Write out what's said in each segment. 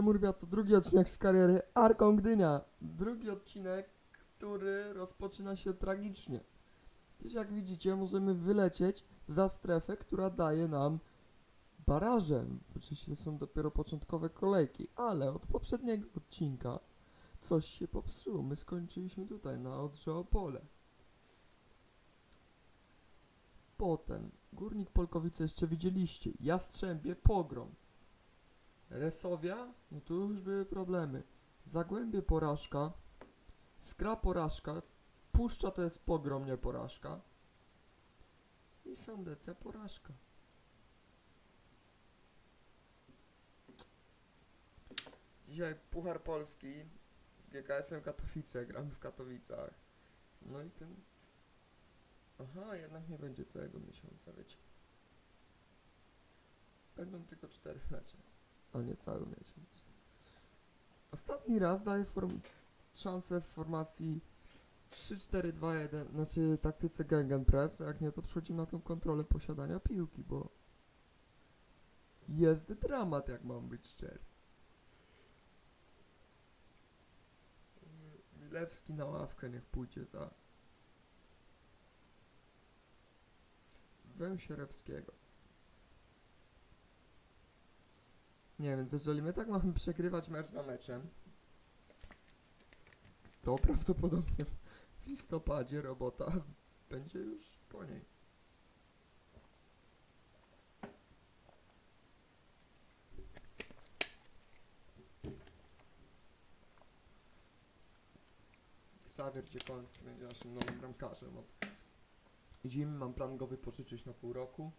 Murbiat to drugi odcinek z kariery Arką Gdynia. Drugi odcinek, który rozpoczyna się tragicznie. Gdyż jak widzicie, możemy wylecieć za strefę, która daje nam baraże. Oczywiście to są dopiero początkowe kolejki, ale od poprzedniego odcinka coś się popsuło. My skończyliśmy tutaj na Odrze Opole. Potem Górnik Polkowice jeszcze widzieliście. Jastrzębie Pogrom. Resowia, no tu już były problemy. Zagłębie porażka. Skra porażka. Puszcza to jest Pogrom, nie porażka. I Sandecja porażka. Dzisiaj Puchar Polski z GKS-em Katowice. Gramy w Katowicach. No i ten... Aha, jednak nie będzie całego miesiąca, wiecie. Będą tylko 4 mecze, ale nie cały miesiąc. Ostatni raz daję szansę w formacji 3-4-2-1, znaczy taktyce Gegenpress, a jak nie to przechodzimy na tą kontrolę posiadania piłki, bo jest dramat, jak mam być szczery. Milewski na ławkę niech pójdzie za Węsierewskiego. Nie, więc jeżeli my tak mamy przegrywać mecz za meczem, to prawdopodobnie w listopadzie robota będzie już po niej. Xavier Dziekoński będzie naszym nowym bramkarzem. Od zimy mam plan go wypożyczyć na pół roku.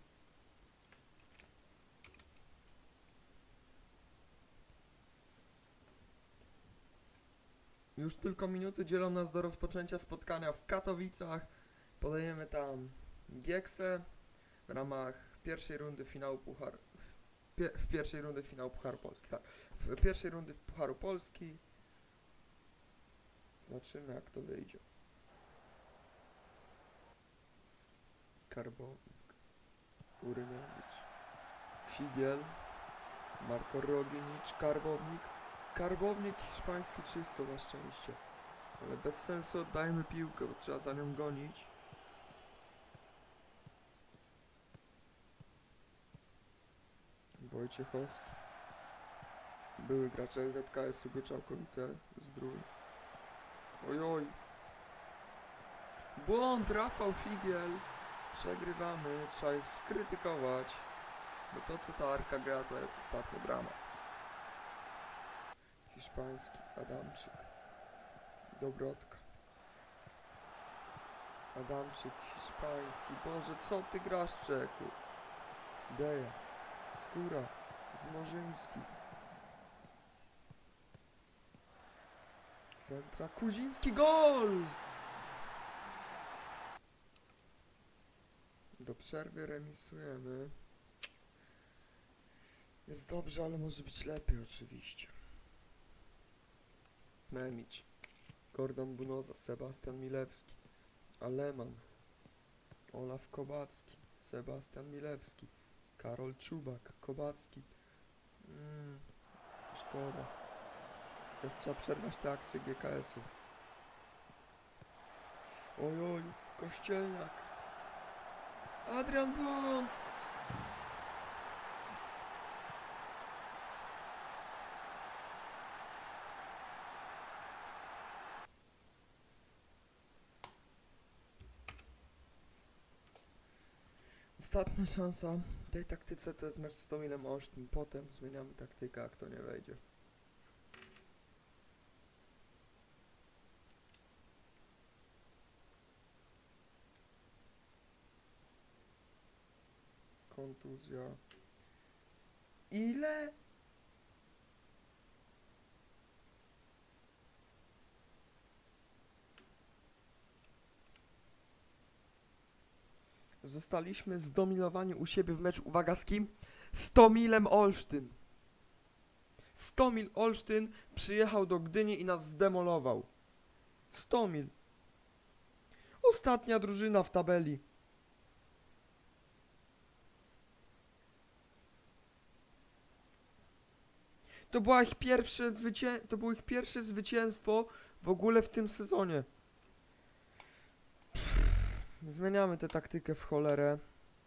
Już tylko minuty dzielą nas do rozpoczęcia spotkania w Katowicach. Podejmiemy tam Gieksę w ramach pierwszej rundy finału Pucharu. W pierwszej rundy finału Pucharu Polski, tak. W pierwszej rundy Pucharu Polski. Zobaczymy, jak to wyjdzie. Karbownik, Urynowicz, Figiel, Marko Roginicz, Karbownik hiszpański czysto na szczęście. Ale bez sensu oddajemy piłkę, bo trzeba za nią gonić. Wojciechowski. Były gracze ZKS-u Goczałkowice Zdrój. Ojoj. Błąd, Rafał Figiel. Przegrywamy, trzeba ich skrytykować. Bo to, co ta Arka gra, to jest ostatni dramat. Hiszpański, Adamczyk, Dobrotka. Adamczyk, hiszpański. Boże, co ty grasz, czeku? Deja, Skóra, Zmorzyński. Centra, Kuzimski, gol! Do przerwy remisujemy. Jest dobrze, ale może być lepiej oczywiście. Memicz, Gordon Bunoza, Sebastian Milewski, Aleman, Olaf Kobacki, Sebastian Milewski, Karol Czubak, Kobacki. Szkoda. Teraz trzeba przerwać te akcje GKS-u. Ojoj, Kościelniak. Adrian Błąd! Ostatnia szansa w tej taktyce to jest mecz z Tomilem Olsztyn. Potem zmieniamy taktykę, jak to nie wejdzie. Kontuzja. Ile? Zostaliśmy zdominowani u siebie w meczu, uwaga, z kim? Z Tomilem Olsztyn. Tomil Olsztyn przyjechał do Gdyni i nas zdemolował. Tomil. Ostatnia drużyna w tabeli. To było ich pierwsze zwycięstwo w ogóle w tym sezonie. Zmieniamy tę taktykę w cholerę.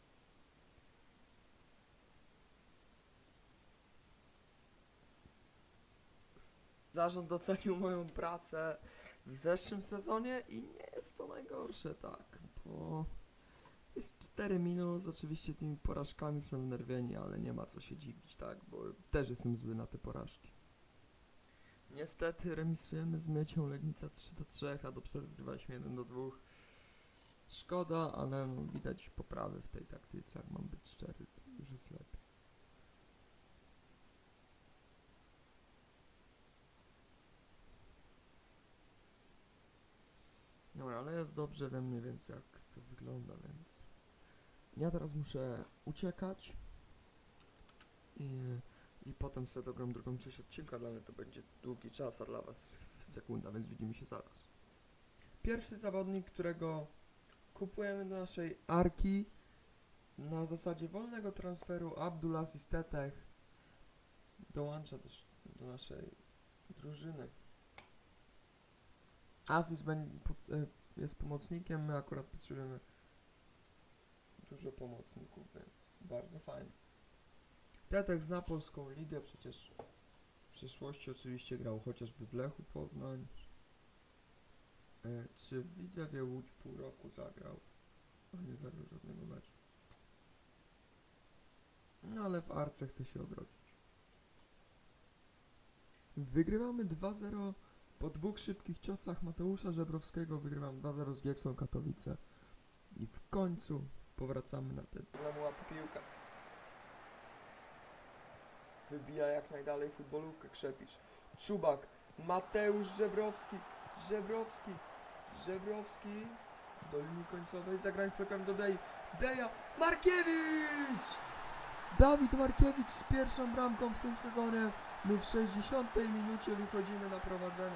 Zarząd docenił moją pracę w zeszłym sezonie i nie jest to najgorsze, tak, bo jest 4 minus, oczywiście tymi porażkami są wnerwieni, ale nie ma co się dziwić, tak, bo też jestem zły na te porażki. Niestety remisujemy z Miecią Legnica 3-3, a Dobster wygrywaliśmy 1-2. Szkoda, ale no, widać poprawy w tej taktyce, jak mam być szczery, to już jest lepiej. Dobra, ale jest dobrze, wiem mniej więcej jak to wygląda, więc ja teraz muszę uciekać i potem sobie dogram drugą część odcinka, dla mnie to będzie długi czas, a dla was sekunda, więc widzimy się zaraz. Pierwszy zawodnik, którego kupujemy do naszej Arki na zasadzie wolnego transferu, Abdulaziz Teteh, dołącza też do naszej drużyny. Aziz jest pomocnikiem, my akurat potrzebujemy dużo pomocników, więc bardzo fajnie. Teteh zna polską ligę, przecież w przeszłości oczywiście grał chociażby w Lechu Poznań. Czy w Widzewie Łódź pół roku zagrał, a nie zagrał żadnego meczu. No ale w Arce chce się odrodzić. Wygrywamy 2-0 po dwóch szybkich ciosach Mateusza Żebrowskiego. Wygrywam 2-0 z Gieksą Katowice. I w końcu powracamy na ten. Łapie piłkę. Wybija jak najdalej futbolówkę, Krzepisz. Czubak, Mateusz Żebrowski, Żebrowski do linii końcowej, zagrać program do Deja, Markiewicz! Dawid Markiewicz z pierwszą bramką w tym sezonie. My w 60 minucie wychodzimy na prowadzenie.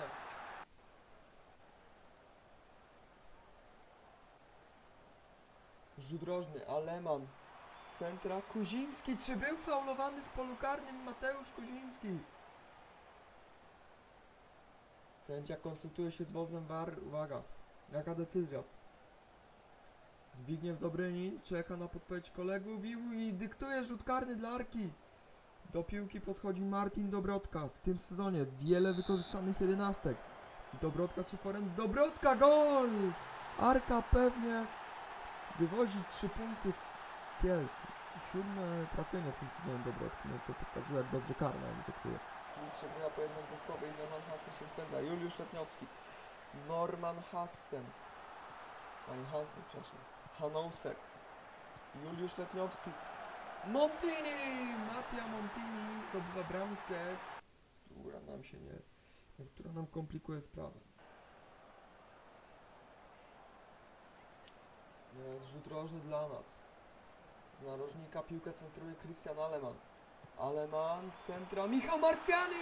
Rzut rożny, Aleman. Centra, Kuzimski. Czy był faulowany w polu karnym Mateusz Kuzimski? Sędzia konsultuje się z wozem VAR. Uwaga, jaka decyzja? Zbigniew Dobrynin czeka na podpowiedź kolegów i dyktuje rzut karny dla Arki. Do piłki podchodzi Martin Dobrodka. W tym sezonie wiele wykorzystanych jedenastek. Dobrodka czy Forenc? Dobrodka, gol! Arka pewnie wywozi 3 punkty z Kielc. 7 trafienie w tym sezonie Dobrodki. No to pokazuje, jak dobrze karna egzekwuje. Przegrywa pojedynek główkowy i Norman Hassen się spędza. Juliusz Letniowski. Norman Hassen. Pani Hansen, przepraszam. Hanousek. Juliusz Letniowski. Montini! Mattia Montini zdobywa bramkę, która nam komplikuje sprawę. Jest rzut rożny dla nas. Z narożnika piłkę centruje Christian Aleman. Aleman, centra, Michał Marciani!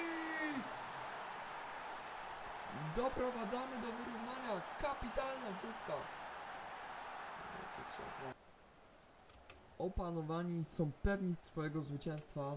Doprowadzamy do wyrównania. Kapitalna wrzutka. Opanowani, są pewni swojego zwycięstwa.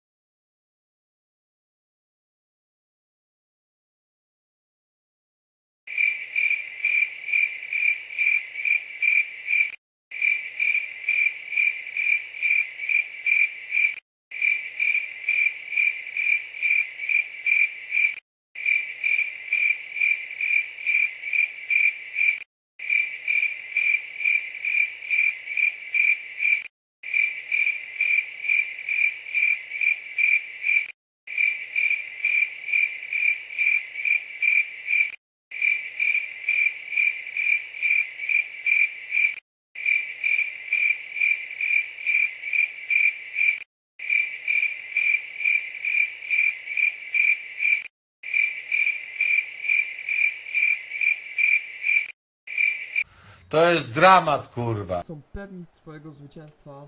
To jest dramat, kurwa. Są pewni swojego zwycięstwa.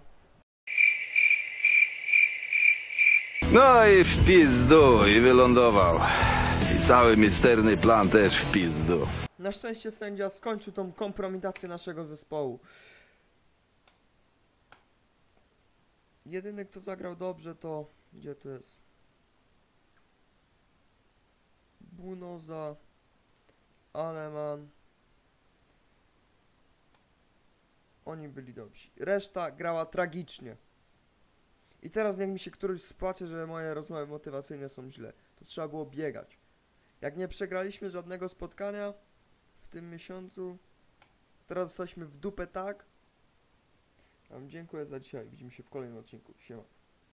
No i w pizdu, i wylądował. I cały misterny plan też w pizdu. Na szczęście sędzia skończył tą kompromitację naszego zespołu. Jedyny, kto zagrał dobrze, to... Gdzie to jest? Bunoza, Aleman. Oni byli dobrzy. Reszta grała tragicznie. I teraz niech mi się któryś spłacze, że moje rozmowy motywacyjne są źle. To trzeba było biegać. Jak nie przegraliśmy żadnego spotkania w tym miesiącu, teraz jesteśmy w dupę, tak? Dziękuję za dzisiaj. Widzimy się w kolejnym odcinku. Siema.